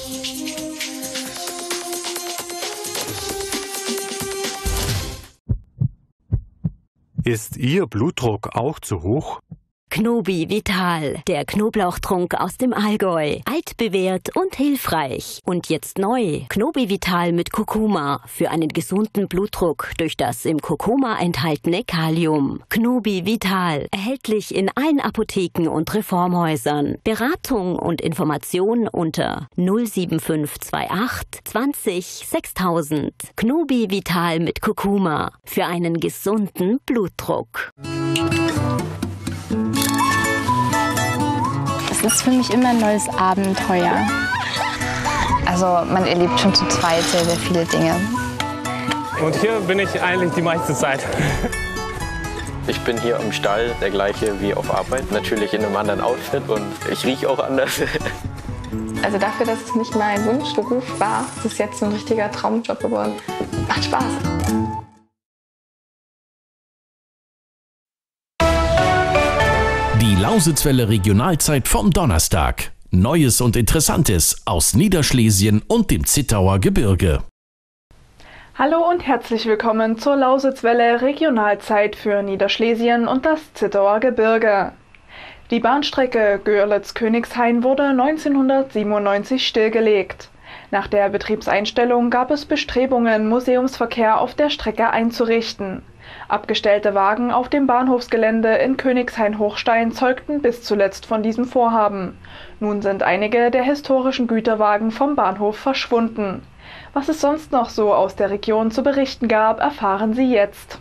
Ist Ihr Blutdruck auch zu hoch? Knobi Vital, der Knoblauchtrunk aus dem Allgäu. Altbewährt und hilfreich. Und jetzt neu. Knobi Vital mit Kurkuma für einen gesunden Blutdruck durch das im Kurkuma enthaltene Kalium. Knobi Vital, erhältlich in allen Apotheken und Reformhäusern. Beratung und Information unter 07528 20 6000. Knobi Vital mit Kurkuma für einen gesunden Blutdruck. Das ist für mich immer ein neues Abenteuer. Also man erlebt schon zu zweit sehr, sehr viele Dinge. Und hier bin ich eigentlich die meiste Zeit. Ich bin hier im Stall der gleiche wie auf Arbeit, natürlich in einem anderen Outfit und ich rieche auch anders. Also dafür, dass es nicht mein Wunschberuf war, ist es jetzt ein richtiger Traumjob geworden. Macht Spaß. Die Lausitzwelle Regionalzeit vom Donnerstag. Neues und Interessantes aus Niederschlesien und dem Zittauer Gebirge. Hallo und herzlich willkommen zur Lausitzwelle Regionalzeit für Niederschlesien und das Zittauer Gebirge. Die Bahnstrecke Görlitz-Königshain wurde 1997 stillgelegt. Nach der Betriebseinstellung gab es Bestrebungen, Museumsverkehr auf der Strecke einzurichten. Abgestellte Wagen auf dem Bahnhofsgelände in Königshain-Hochstein zeugten bis zuletzt von diesem Vorhaben. Nun sind einige der historischen Güterwagen vom Bahnhof verschwunden. Was es sonst noch so aus der Region zu berichten gab, erfahren Sie jetzt.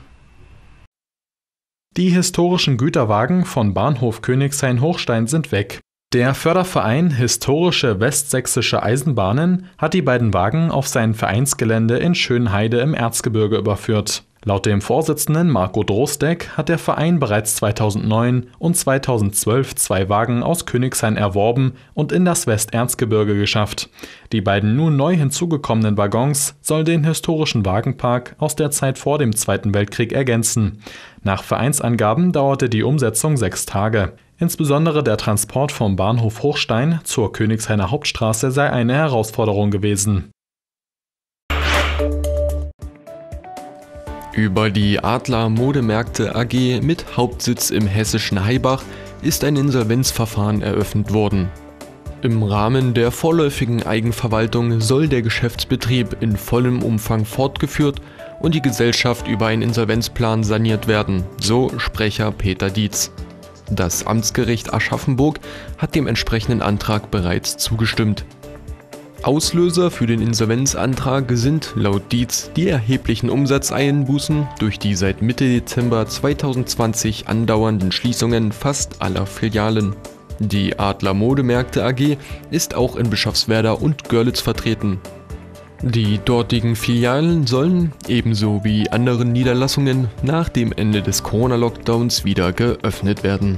Die historischen Güterwagen von Bahnhof Königshain-Hochstein sind weg. Der Förderverein Historische Westsächsische Eisenbahnen hat die beiden Wagen auf sein Vereinsgelände in Schönheide im Erzgebirge überführt. Laut dem Vorsitzenden Marco Drostek hat der Verein bereits 2009 und 2012 2 Wagen aus Königshain erworben und in das Westerzgebirge geschafft. Die beiden nun neu hinzugekommenen Waggons sollen den historischen Wagenpark aus der Zeit vor dem Zweiten Weltkrieg ergänzen. Nach Vereinsangaben dauerte die Umsetzung 6 Tage. Insbesondere der Transport vom Bahnhof Hochstein zur Königshainer Hauptstraße sei eine Herausforderung gewesen. Über die Adler Modemärkte AG mit Hauptsitz im hessischen Haibach ist ein Insolvenzverfahren eröffnet worden. Im Rahmen der vorläufigen Eigenverwaltung soll der Geschäftsbetrieb in vollem Umfang fortgeführt und die Gesellschaft über einen Insolvenzplan saniert werden, so Sprecher Peter Dietz. Das Amtsgericht Aschaffenburg hat dem entsprechenden Antrag bereits zugestimmt. Auslöser für den Insolvenzantrag sind laut Dietz die erheblichen Umsatzeinbußen durch die seit Mitte Dezember 2020 andauernden Schließungen fast aller Filialen. Die Adler Modemärkte AG ist auch in Bischofswerda und Görlitz vertreten. Die dortigen Filialen sollen, ebenso wie anderen Niederlassungen, nach dem Ende des Corona-Lockdowns wieder geöffnet werden.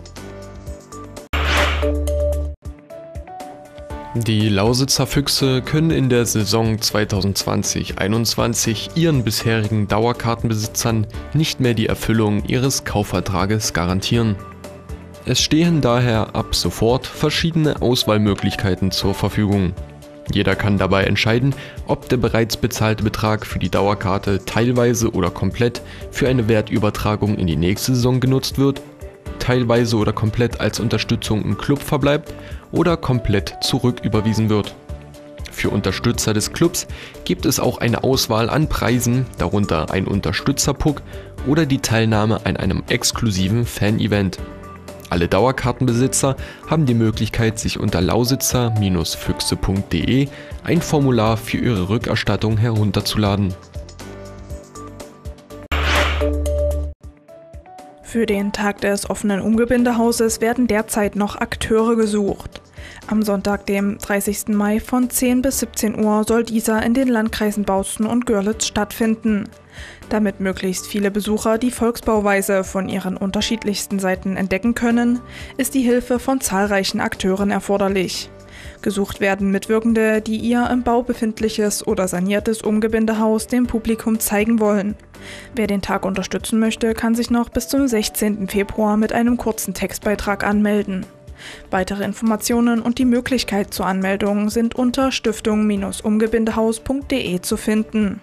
Die Lausitzer Füchse können in der Saison 2020/21 ihren bisherigen Dauerkartenbesitzern nicht mehr die Erfüllung ihres Kaufvertrages garantieren. Es stehen daher ab sofort verschiedene Auswahlmöglichkeiten zur Verfügung. Jeder kann dabei entscheiden, ob der bereits bezahlte Betrag für die Dauerkarte teilweise oder komplett für eine Wertübertragung in die nächste Saison genutzt wird, teilweise oder komplett als Unterstützung im Club verbleibt oder komplett zurücküberwiesen wird. Für Unterstützer des Clubs gibt es auch eine Auswahl an Preisen, darunter ein Unterstützerpuck oder die Teilnahme an einem exklusiven Fan-Event. Alle Dauerkartenbesitzer haben die Möglichkeit, sich unter lausitzer-füchse.de ein Formular für ihre Rückerstattung herunterzuladen. Für den Tag des offenen Umgebindehauses werden derzeit noch Akteure gesucht. Am Sonntag, dem 30. Mai von 10 bis 17 Uhr soll dieser in den Landkreisen Bautzen und Görlitz stattfinden. Damit möglichst viele Besucher die Volksbauweise von ihren unterschiedlichsten Seiten entdecken können, ist die Hilfe von zahlreichen Akteuren erforderlich. Gesucht werden Mitwirkende, die ihr im Bau befindliches oder saniertes Umgebindehaus dem Publikum zeigen wollen. Wer den Tag unterstützen möchte, kann sich noch bis zum 16. Februar mit einem kurzen Textbeitrag anmelden. Weitere Informationen und die Möglichkeit zur Anmeldung sind unter stiftung-umgebindehaus.de zu finden.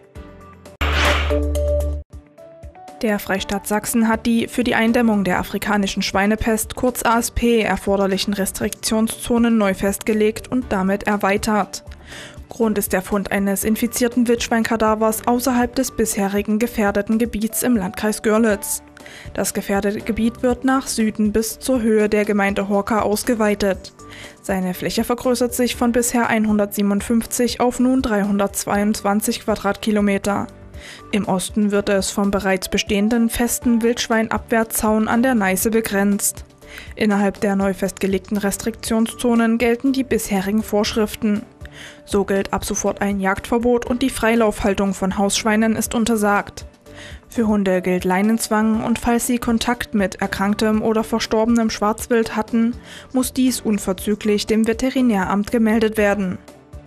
Der Freistaat Sachsen hat die für die Eindämmung der afrikanischen Schweinepest, kurz ASP, erforderlichen Restriktionszonen neu festgelegt und damit erweitert. Grund ist der Fund eines infizierten Wildschweinkadavers außerhalb des bisherigen gefährdeten Gebiets im Landkreis Görlitz. Das gefährdete Gebiet wird nach Süden bis zur Höhe der Gemeinde Horka ausgeweitet. Seine Fläche vergrößert sich von bisher 157 auf nun 322 Quadratkilometer. Im Osten wird es vom bereits bestehenden festen Wildschweinabwehrzaun an der Neiße begrenzt. Innerhalb der neu festgelegten Restriktionszonen gelten die bisherigen Vorschriften. So gilt ab sofort ein Jagdverbot und die Freilaufhaltung von Hausschweinen ist untersagt. Für Hunde gilt Leinenzwang und falls sie Kontakt mit erkranktem oder verstorbenem Schwarzwild hatten, muss dies unverzüglich dem Veterinäramt gemeldet werden.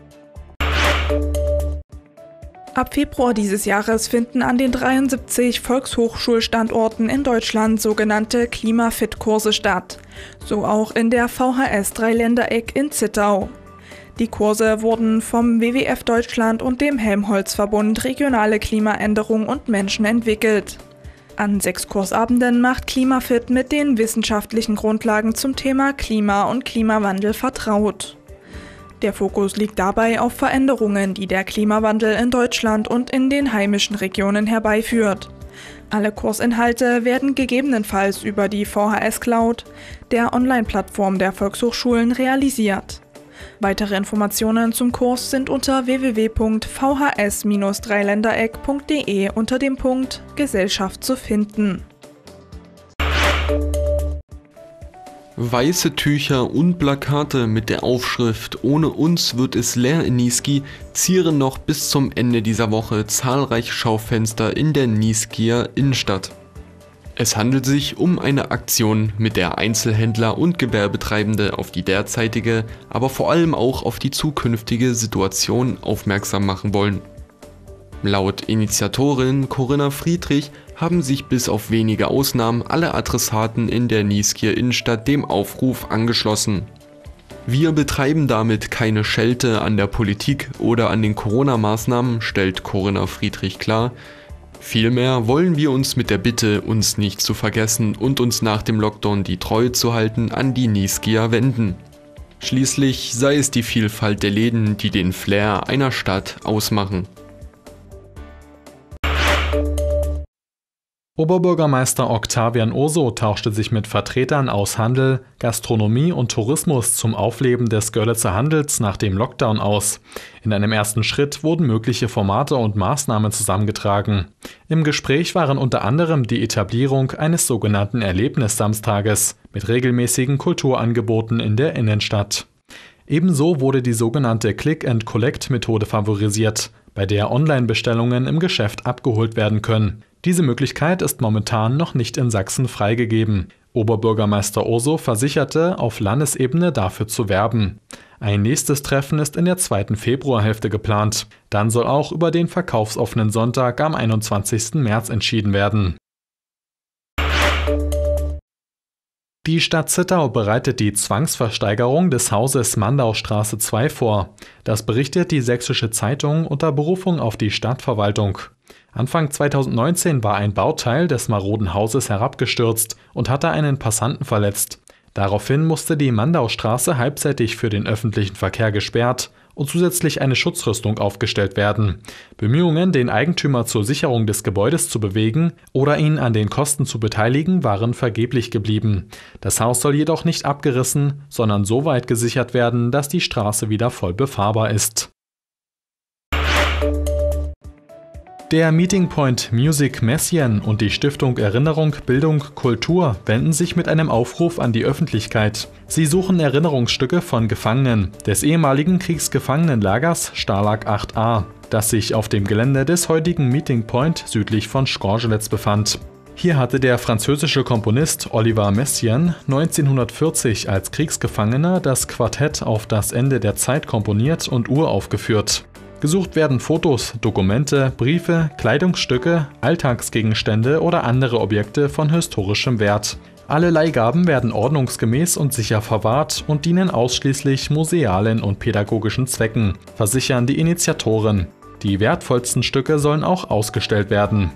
Ab Februar dieses Jahres finden an den 73 Volkshochschulstandorten in Deutschland sogenannte Klimafit-Kurse statt, so auch in der VHS Dreiländereck in Zittau. Die Kurse wurden vom WWF Deutschland und dem Helmholtz-Verbund Regionale Klimaänderung und Menschen entwickelt. An 6 Kursabenden macht Klimafit mit den wissenschaftlichen Grundlagen zum Thema Klima und Klimawandel vertraut. Der Fokus liegt dabei auf Veränderungen, die der Klimawandel in Deutschland und in den heimischen Regionen herbeiführt. Alle Kursinhalte werden gegebenenfalls über die VHS Cloud, der Online-Plattform der Volkshochschulen, realisiert. Weitere Informationen zum Kurs sind unter www.vhs-dreiländereck.de unter dem Punkt Gesellschaft zu finden. Weiße Tücher und Plakate mit der Aufschrift „Ohne uns wird es leer in Niesky" zieren noch bis zum Ende dieser Woche zahlreiche Schaufenster in der Nieskier Innenstadt. Es handelt sich um eine Aktion, mit der Einzelhändler und Gewerbetreibende auf die derzeitige, aber vor allem auch auf die zukünftige Situation aufmerksam machen wollen. Laut Initiatorin Corinna Friedrich haben sich bis auf wenige Ausnahmen alle Adressaten in der Nieskier Innenstadt dem Aufruf angeschlossen. Wir betreiben damit keine Schelte an der Politik oder an den Corona-Maßnahmen, stellt Corinna Friedrich klar. Vielmehr wollen wir uns mit der Bitte, uns nicht zu vergessen und uns nach dem Lockdown die Treue zu halten, an die Nieskier wenden. Schließlich sei es die Vielfalt der Läden, die den Flair einer Stadt ausmachen. Oberbürgermeister Octavian Urso tauschte sich mit Vertretern aus Handel, Gastronomie und Tourismus zum Aufleben des Görlitzer Handels nach dem Lockdown aus. In einem ersten Schritt wurden mögliche Formate und Maßnahmen zusammengetragen. Im Gespräch waren unter anderem die Etablierung eines sogenannten Erlebnissamstages mit regelmäßigen Kulturangeboten in der Innenstadt. Ebenso wurde die sogenannte Click-and-Collect-Methode favorisiert, bei der Online-Bestellungen im Geschäft abgeholt werden können. Diese Möglichkeit ist momentan noch nicht in Sachsen freigegeben. Oberbürgermeister Urso versicherte, auf Landesebene dafür zu werben. Ein nächstes Treffen ist in der 2. Februarhälfte geplant. Dann soll auch über den verkaufsoffenen Sonntag am 21. März entschieden werden. Die Stadt Zittau bereitet die Zwangsversteigerung des Hauses Mandaustraße 2 vor. Das berichtet die Sächsische Zeitung unter Berufung auf die Stadtverwaltung. Anfang 2019 war ein Bauteil des maroden Hauses herabgestürzt und hatte einen Passanten verletzt. Daraufhin musste die Mandaustraße halbseitig für den öffentlichen Verkehr gesperrt und zusätzlich eine Schutzrüstung aufgestellt werden. Bemühungen, den Eigentümer zur Sicherung des Gebäudes zu bewegen oder ihn an den Kosten zu beteiligen, waren vergeblich geblieben. Das Haus soll jedoch nicht abgerissen, sondern so weit gesichert werden, dass die Straße wieder voll befahrbar ist. Der Meeting Point Music Messiaen und die Stiftung Erinnerung, Bildung, Kultur wenden sich mit einem Aufruf an die Öffentlichkeit. Sie suchen Erinnerungsstücke von Gefangenen des ehemaligen Kriegsgefangenenlagers Stalag 8a, das sich auf dem Gelände des heutigen Meeting Point südlich von Scorgelitz befand. Hier hatte der französische Komponist Olivier Messiaen 1940 als Kriegsgefangener das Quartett Auf das Ende der Zeit komponiert und uraufgeführt. Gesucht werden Fotos, Dokumente, Briefe, Kleidungsstücke, Alltagsgegenstände oder andere Objekte von historischem Wert. Alle Leihgaben werden ordnungsgemäß und sicher verwahrt und dienen ausschließlich musealen und pädagogischen Zwecken, versichern die Initiatoren. Die wertvollsten Stücke sollen auch ausgestellt werden.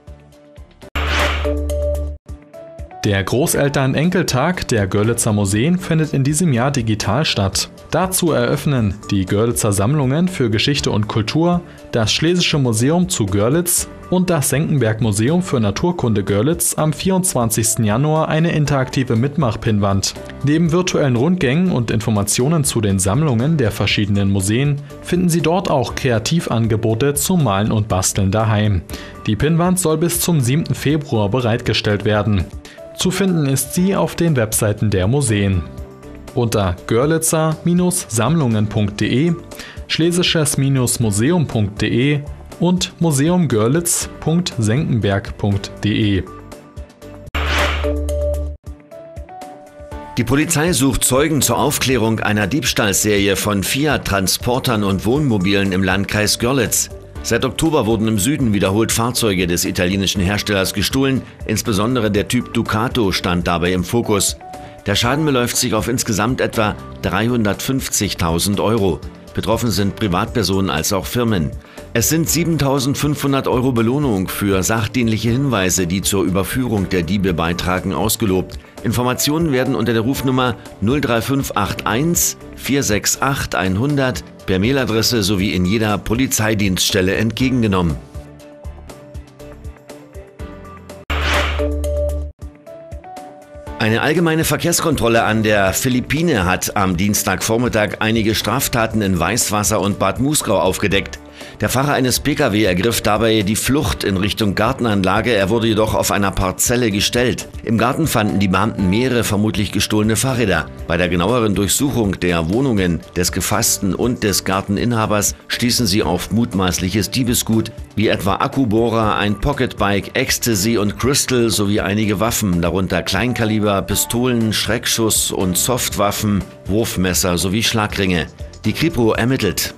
Der Großeltern-Enkeltag der Görlitzer Museen findet in diesem Jahr digital statt. Dazu eröffnen die Görlitzer Sammlungen für Geschichte und Kultur, das Schlesische Museum zu Görlitz und das Senckenberg-Museum für Naturkunde Görlitz am 24. Januar eine interaktive Mitmachpinnwand. Neben virtuellen Rundgängen und Informationen zu den Sammlungen der verschiedenen Museen finden Sie dort auch Kreativangebote zum Malen und Basteln daheim. Die Pinnwand soll bis zum 7. Februar bereitgestellt werden. Zu finden ist sie auf den Webseiten der Museen. Unter görlitzer-sammlungen.de, schlesisches-museum.de und museumgörlitz.senckenberg.de. Die Polizei sucht Zeugen zur Aufklärung einer Diebstahlserie von Fiat-Transportern und Wohnmobilen im Landkreis Görlitz. Seit Oktober wurden im Süden wiederholt Fahrzeuge des italienischen Herstellers gestohlen, insbesondere der Typ Ducato stand dabei im Fokus. Der Schaden beläuft sich auf insgesamt etwa 350.000 €. Betroffen sind Privatpersonen als auch Firmen. Es sind 7.500 € Belohnung für sachdienliche Hinweise, die zur Überführung der Diebe beitragen, ausgelobt. Informationen werden unter der Rufnummer 03581 468 100 per Mailadresse sowie in jeder Polizeidienststelle entgegengenommen. Eine allgemeine Verkehrskontrolle an der Philippine hat am Dienstagvormittag einige Straftaten in Weißwasser und Bad Muskau aufgedeckt. Der Fahrer eines Pkw ergriff dabei die Flucht in Richtung Gartenanlage, er wurde jedoch auf einer Parzelle gestellt. Im Garten fanden die Beamten mehrere vermutlich gestohlene Fahrräder. Bei der genaueren Durchsuchung der Wohnungen des Gefassten und des Garteninhabers stießen sie auf mutmaßliches Diebesgut, wie etwa Akkubohrer, ein Pocketbike, Ecstasy und Crystal sowie einige Waffen, darunter Kleinkaliber, Pistolen, Schreckschuss und Softwaffen, Wurfmesser sowie Schlagringe. Die Kripo ermittelt.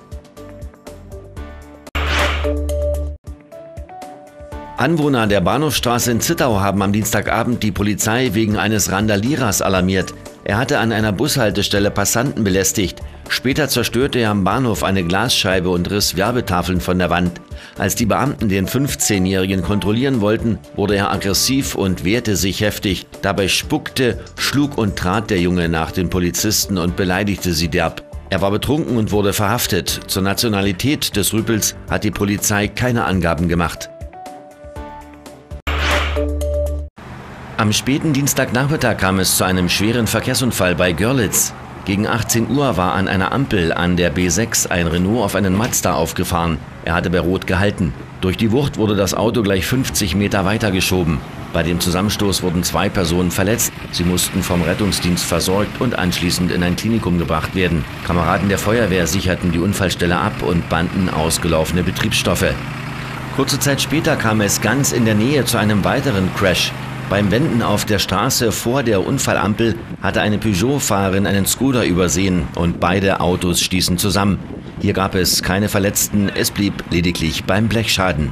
Anwohner der Bahnhofstraße in Zittau haben am Dienstagabend die Polizei wegen eines Randalierers alarmiert. Er hatte an einer Bushaltestelle Passanten belästigt. Später zerstörte er am Bahnhof eine Glasscheibe und riss Werbetafeln von der Wand. Als die Beamten den 15-Jährigen kontrollieren wollten, wurde er aggressiv und wehrte sich heftig. Dabei spuckte, schlug und trat der Junge nach den Polizisten und beleidigte sie derb. Er war betrunken und wurde verhaftet. Zur Nationalität des Rüpels hat die Polizei keine Angaben gemacht. Am späten Dienstagnachmittag kam es zu einem schweren Verkehrsunfall bei Görlitz. Gegen 18 Uhr war an einer Ampel an der B6 ein Renault auf einen Mazda aufgefahren. Er hatte bei Rot gehalten. Durch die Wucht wurde das Auto gleich 50 Meter weitergeschoben. Bei dem Zusammenstoß wurden 2 Personen verletzt. Sie mussten vom Rettungsdienst versorgt und anschließend in ein Klinikum gebracht werden. Kameraden der Feuerwehr sicherten die Unfallstelle ab und banden ausgelaufene Betriebsstoffe. Kurze Zeit später kam es ganz in der Nähe zu einem weiteren Crash. Beim Wenden auf der Straße vor der Unfallampel hatte eine Peugeot-Fahrerin einen Skoda übersehen und beide Autos stießen zusammen. Hier gab es keine Verletzten, es blieb lediglich beim Blechschaden.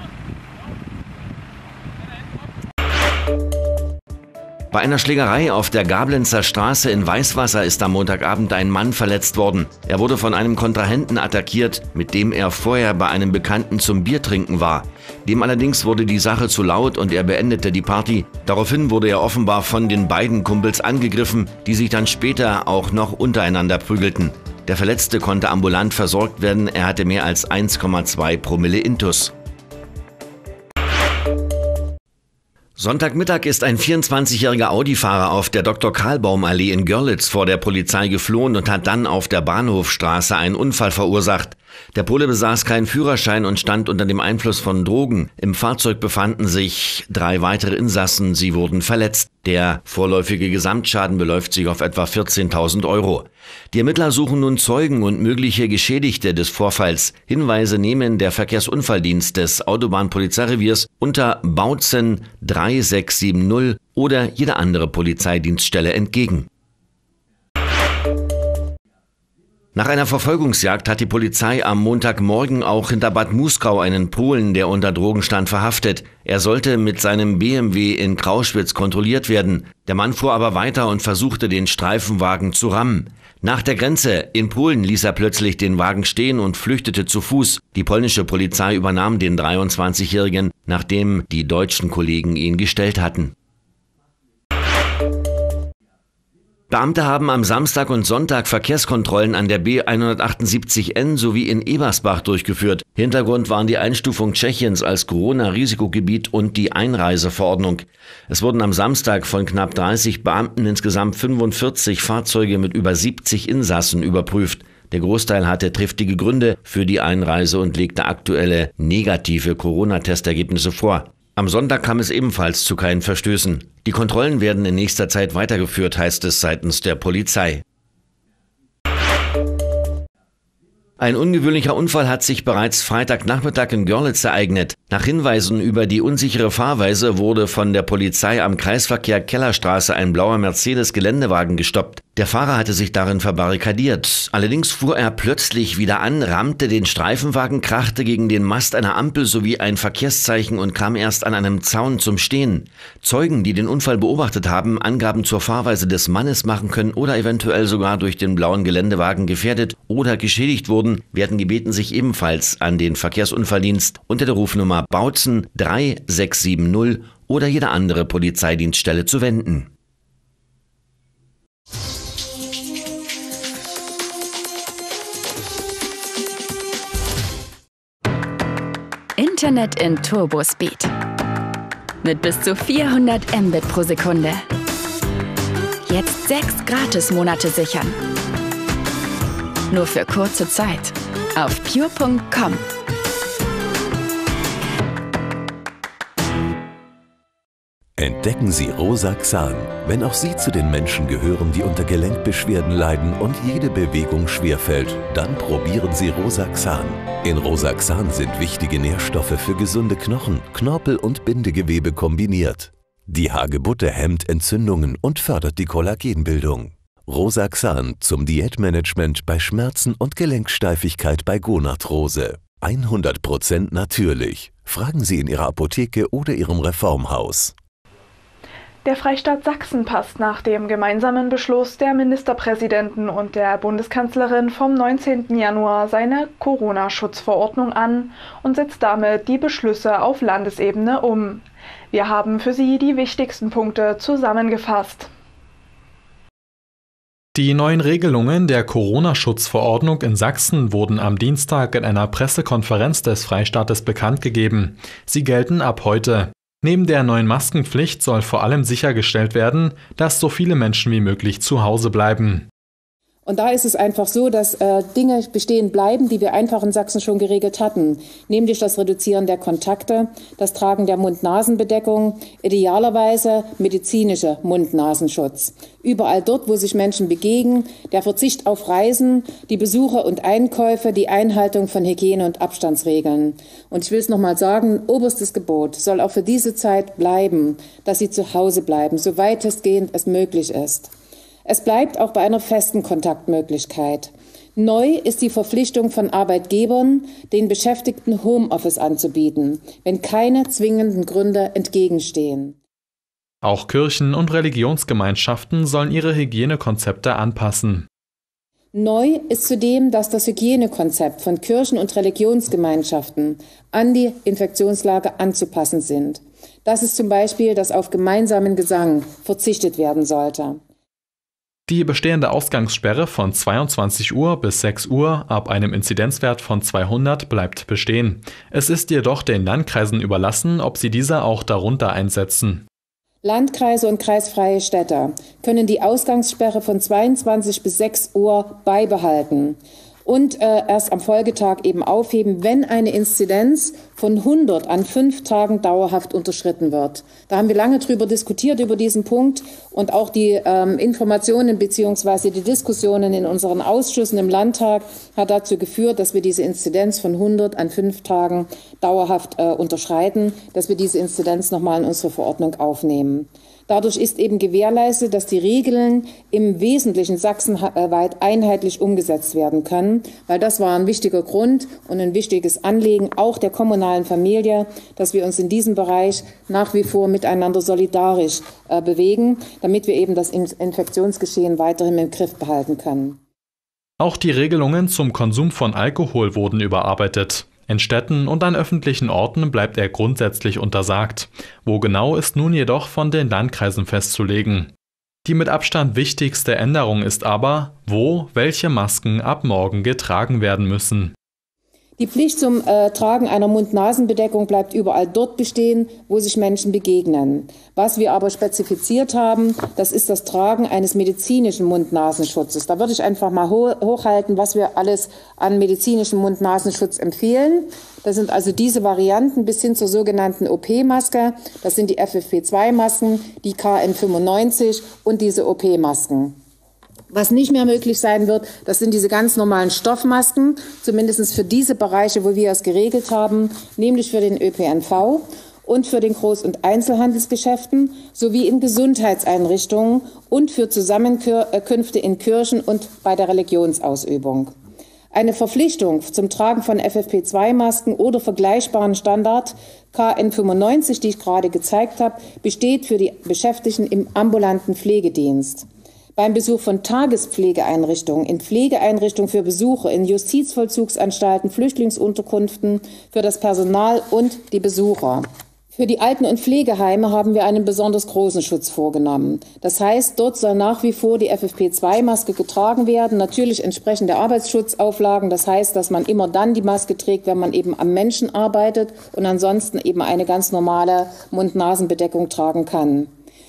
Bei einer Schlägerei auf der Gablenzer Straße in Weißwasser ist am Montagabend ein Mann verletzt worden. Er wurde von einem Kontrahenten attackiert, mit dem er vorher bei einem Bekannten zum Biertrinken war. Dem allerdings wurde die Sache zu laut und er beendete die Party. Daraufhin wurde er offenbar von den beiden Kumpels angegriffen, die sich dann später auch noch untereinander prügelten. Der Verletzte konnte ambulant versorgt werden, er hatte mehr als 1,2 Promille Intus. Sonntagmittag ist ein 24-jähriger Audi-Fahrer auf der Dr.-Karlbaum-Allee in Görlitz vor der Polizei geflohen und hat dann auf der Bahnhofstraße einen Unfall verursacht. Der Pole besaß keinen Führerschein und stand unter dem Einfluss von Drogen. Im Fahrzeug befanden sich 3 weitere Insassen, sie wurden verletzt. Der vorläufige Gesamtschaden beläuft sich auf etwa 14.000 €. Die Ermittler suchen nun Zeugen und mögliche Geschädigte des Vorfalls. Hinweise nehmen der Verkehrsunfalldienst des Autobahnpolizeireviers unter Bautzen 3670 oder jede andere Polizeidienststelle entgegen. Nach einer Verfolgungsjagd hat die Polizei am Montagmorgen auch hinter Bad Muskau einen Polen, der unter Drogen stand, verhaftet. Er sollte mit seinem BMW in Krauschwitz kontrolliert werden. Der Mann fuhr aber weiter und versuchte, den Streifenwagen zu rammen. Nach der Grenze in Polen ließ er plötzlich den Wagen stehen und flüchtete zu Fuß. Die polnische Polizei übernahm den 23-Jährigen, nachdem die deutschen Kollegen ihn gestellt hatten. Beamte haben am Samstag und Sonntag Verkehrskontrollen an der B178N sowie in Ebersbach durchgeführt. Hintergrund waren die Einstufung Tschechiens als Corona-Risikogebiet und die Einreiseverordnung. Es wurden am Samstag von knapp 30 Beamten insgesamt 45 Fahrzeuge mit über 70 Insassen überprüft. Der Großteil hatte triftige Gründe für die Einreise und legte aktuelle negative Corona-Testergebnisse vor. Am Sonntag kam es ebenfalls zu keinen Verstößen. Die Kontrollen werden in nächster Zeit weitergeführt, heißt es seitens der Polizei. Ein ungewöhnlicher Unfall hat sich bereits Freitagnachmittag in Görlitz ereignet. Nach Hinweisen über die unsichere Fahrweise wurde von der Polizei am Kreisverkehr Kellerstraße ein blauer Mercedes-Geländewagen gestoppt. Der Fahrer hatte sich darin verbarrikadiert. Allerdings fuhr er plötzlich wieder an, rammte den Streifenwagen, krachte gegen den Mast einer Ampel sowie ein Verkehrszeichen und kam erst an einem Zaun zum Stehen. Zeugen, die den Unfall beobachtet haben, Angaben zur Fahrweise des Mannes machen können oder eventuell sogar durch den blauen Geländewagen gefährdet oder geschädigt wurden, werden gebeten, sich ebenfalls an den Verkehrsunfalldienst unter der Rufnummer Bautzen 3670 oder jede andere Polizeidienststelle zu wenden. Internet in Turbospeed. Mit bis zu 400 Mbit pro Sekunde. Jetzt 6 Gratis-Monate sichern. Nur für kurze Zeit. Auf pure.com. Entdecken Sie Rosaxan. Wenn auch Sie zu den Menschen gehören, die unter Gelenkbeschwerden leiden und jede Bewegung schwerfällt, dann probieren Sie Rosaxan. In Rosaxan sind wichtige Nährstoffe für gesunde Knochen, Knorpel und Bindegewebe kombiniert. Die Hagebutte hemmt Entzündungen und fördert die Kollagenbildung. Rosaxan zum Diätmanagement bei Schmerzen und Gelenksteifigkeit bei Gonarthrose. 100% natürlich. Fragen Sie in Ihrer Apotheke oder Ihrem Reformhaus. Der Freistaat Sachsen passt nach dem gemeinsamen Beschluss der Ministerpräsidenten und der Bundeskanzlerin vom 19. Januar seine Corona-Schutzverordnung an und setzt damit die Beschlüsse auf Landesebene um. Wir haben für Sie die wichtigsten Punkte zusammengefasst. Die neuen Regelungen der Corona-Schutzverordnung in Sachsen wurden am Dienstag in einer Pressekonferenz des Freistaates bekannt gegeben. Sie gelten ab heute. Neben der neuen Maskenpflicht soll vor allem sichergestellt werden, dass so viele Menschen wie möglich zu Hause bleiben. Und da ist es einfach so, dass Dinge bestehen bleiben, die wir einfach in Sachsen schon geregelt hatten. Nämlich das Reduzieren der Kontakte, das Tragen der Mund-Nasen-Bedeckung, idealerweise medizinischer Mund-Nasenschutz. Überall dort, wo sich Menschen begegnen, der Verzicht auf Reisen, die Besuche und Einkäufe, die Einhaltung von Hygiene- und Abstandsregeln. Und ich will es nochmal sagen, oberstes Gebot soll auch für diese Zeit bleiben, dass Sie zu Hause bleiben, so weitestgehend es möglich ist. Es bleibt auch bei einer festen Kontaktmöglichkeit. Neu ist die Verpflichtung von Arbeitgebern, den Beschäftigten Homeoffice anzubieten, wenn keine zwingenden Gründe entgegenstehen. Auch Kirchen und Religionsgemeinschaften sollen ihre Hygienekonzepte anpassen. Neu ist zudem, dass das Hygienekonzept von Kirchen und Religionsgemeinschaften an die Infektionslage anzupassen sind. Das ist zum Beispiel, dass auf gemeinsamen Gesang verzichtet werden sollte. Die bestehende Ausgangssperre von 22 Uhr bis 6 Uhr ab einem Inzidenzwert von 200 bleibt bestehen. Es ist jedoch den Landkreisen überlassen, ob sie diese auch darunter einsetzen. Landkreise und kreisfreie Städte können die Ausgangssperre von 22 bis 6 Uhr beibehalten und erst am Folgetag eben aufheben, wenn eine Inzidenz von 100 an 5 Tagen dauerhaft unterschritten wird. Da haben wir lange drüber diskutiert, über diesen Punkt, und auch die Informationen bzw. die Diskussionen in unseren Ausschüssen im Landtag hat dazu geführt, dass wir diese Inzidenz von 100 an 5 Tagen dauerhaft unterschreiten, dass wir diese Inzidenz nochmal in unsere Verordnung aufnehmen. Dadurch ist eben gewährleistet, dass die Regeln im Wesentlichen sachsenweit einheitlich umgesetzt werden können, weil das war ein wichtiger Grund und ein wichtiges Anliegen auch der kommunalen Familie, dass wir uns in diesem Bereich nach wie vor miteinander solidarisch bewegen, damit wir eben das Infektionsgeschehen weiterhin im Griff behalten können. Auch die Regelungen zum Konsum von Alkohol wurden überarbeitet. In Städten und an öffentlichen Orten bleibt er grundsätzlich untersagt. Wo genau ist nun jedoch von den Landkreisen festzulegen. Die mit Abstand wichtigste Änderung ist aber, wo welche Masken ab morgen getragen werden müssen. Die Pflicht zum Tragen einer Mund-Nasen-Bedeckung bleibt überall dort bestehen, wo sich Menschen begegnen. Was wir aber spezifiziert haben, das ist das Tragen eines medizinischen Mund-Nasenschutzes. Da würde ich einfach mal hochhalten, was wir alles an medizinischem Mund-Nasenschutz empfehlen. Das sind also diese Varianten bis hin zur sogenannten OP-Maske. Das sind die FFP2-Masken, die KN95 und diese OP-Masken. Was nicht mehr möglich sein wird, das sind diese ganz normalen Stoffmasken, zumindest für diese Bereiche, wo wir es geregelt haben, nämlich für den ÖPNV und für den Groß- und Einzelhandelsgeschäften sowie in Gesundheitseinrichtungen und für Zusammenkünfte in Kirchen und bei der Religionsausübung. Eine Verpflichtung zum Tragen von FFP2-Masken oder vergleichbaren Standard KN95, die ich gerade gezeigt habe, besteht für die Beschäftigten im ambulanten Pflegedienst. Beim Besuch von Tagespflegeeinrichtungen, in Pflegeeinrichtungen für Besucher, in Justizvollzugsanstalten, Flüchtlingsunterkünften, für das Personal und die Besucher. Für die Alten- und Pflegeheime haben wir einen besonders großen Schutz vorgenommen. Das heißt, dort soll nach wie vor die FFP2-Maske getragen werden, natürlich entsprechend der Arbeitsschutzauflagen. Das heißt, dass man immer dann die Maske trägt, wenn man eben am Menschen arbeitet und ansonsten eben eine ganz normale Mund-Nasen-Bedeckung tragen kann.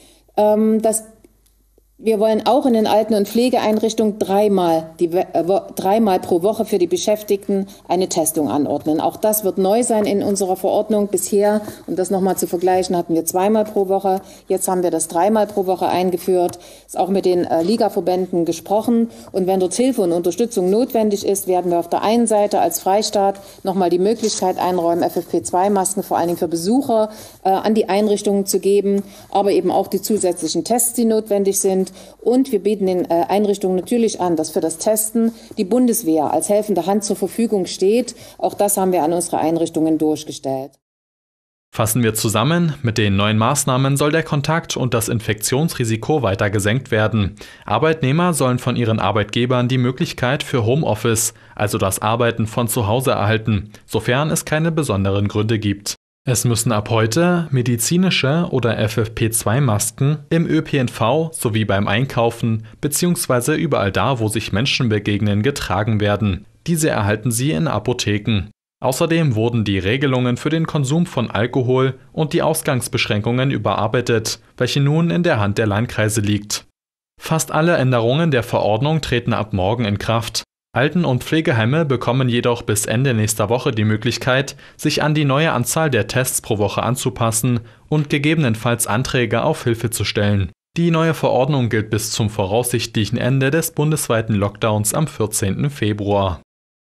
Wir wollen auch in den Alten- und Pflegeeinrichtungen dreimal pro Woche für die Beschäftigten eine Testung anordnen. Auch das wird neu sein in unserer Verordnung. Bisher, um das nochmal zu vergleichen, hatten wir 2-mal pro Woche. Jetzt haben wir das 3-mal pro Woche eingeführt. Ist auch mit den Ligaverbänden gesprochen. Und wenn dort Hilfe und Unterstützung notwendig ist, werden wir auf der einen Seite als Freistaat nochmal die Möglichkeit einräumen, FFP2-Masken vor allen Dingen für Besucher an die Einrichtungen zu geben, aber eben auch die zusätzlichen Tests, die notwendig sind. Und wir bieten den Einrichtungen natürlich an, dass für das Testen die Bundeswehr als helfende Hand zur Verfügung steht. Auch das haben wir an unsere Einrichtungen durchgestellt. Fassen wir zusammen, mit den neuen Maßnahmen soll der Kontakt- und das Infektionsrisiko weiter gesenkt werden. Arbeitnehmer sollen von ihren Arbeitgebern die Möglichkeit für Homeoffice, also das Arbeiten von zu Hause, erhalten, sofern es keine besonderen Gründe gibt. Es müssen ab heute medizinische oder FFP2-Masken im ÖPNV sowie beim Einkaufen bzw. überall da, wo sich Menschen begegnen, getragen werden. Diese erhalten Sie in Apotheken. Außerdem wurden die Regelungen für den Konsum von Alkohol und die Ausgangsbeschränkungen überarbeitet, welche nun in der Hand der Landkreise liegt. Fast alle Änderungen der Verordnung treten ab morgen in Kraft. Alten- und Pflegeheime bekommen jedoch bis Ende nächster Woche die Möglichkeit, sich an die neue Anzahl der Tests pro Woche anzupassen und gegebenenfalls Anträge auf Hilfe zu stellen. Die neue Verordnung gilt bis zum voraussichtlichen Ende des bundesweiten Lockdowns am 14. Februar.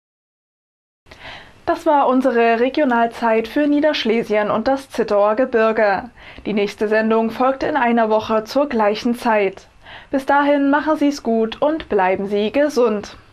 Das war unsere Regionalzeit für Niederschlesien und das Zittauer Gebirge. Die nächste Sendung folgt in einer Woche zur gleichen Zeit. Bis dahin machen Sie es gut und bleiben Sie gesund.